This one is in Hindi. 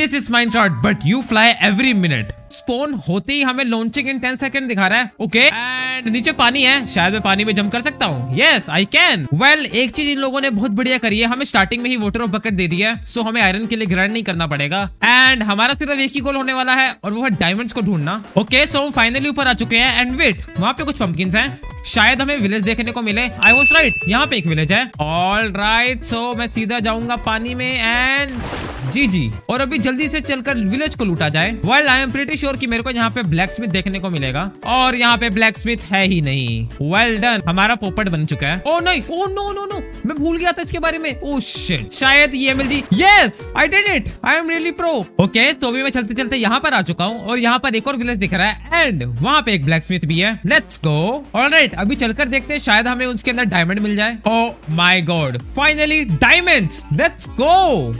This is Minecraft but you fly every minute. Spawn होते ही हमें लॉन्चिंग इन 10 सेकंड दिखा रहा है। ओके एंड नीचे पानी है, शायद मैं पानी में जंप कर सकता हूँ। Yes I can. वेल एक चीज इन लोगों ने बहुत बढ़िया करी है, हमें स्टार्टिंग में ही वाटर ऑफ बकेट दे दिया है, सो हमें आयरन के लिए ग्राइंड नहीं करना पड़ेगा। एंड हमारा सिर्फ एक ही गोल होने वाला है और वो है डायमंड्स को ढूंढना। ओके सो हम फाइनली ऊपर आ चुके हैं। एंड वेट, वहाँ पे कुछ पंपकिंस हैं, शायद हमें विलेज देखने को मिले। आई वाज राइट, यहाँ पे एक विलेज है। ऑल राइट, सो मैं सीधा जाऊंगा पानी में एंड जी और अभी जल्दी से चलकर विलेज को लूटा जाए। Well I am pretty sure कि मेरे को यहाँ पे ब्लैक स्मिथ देखने को मिलेगा और यहाँ पे ब्लैक स्मिथ है ही नहीं। वेल डन, हमारा पोपट बन चुका है। ओ नहीं, ओ नो नो नो, मैं भूल गया था इसके बारे में। ओ शिट, शायद ये MLG. Yes I did it, I am really pro. Okay so अभी मैं चलते चलते यहाँ पर आ चुका हूँ और यहाँ पर एक और विलेज दिख रहा है एंड वहाँ पे एक ब्लैक स्मिथ भी है। Let's go. ऑलराइट, अभी चलकर देखते हैं, शायद हमें उसके अंदर डायमंड मिल जाए। Oh my god, finally diamonds, let's go.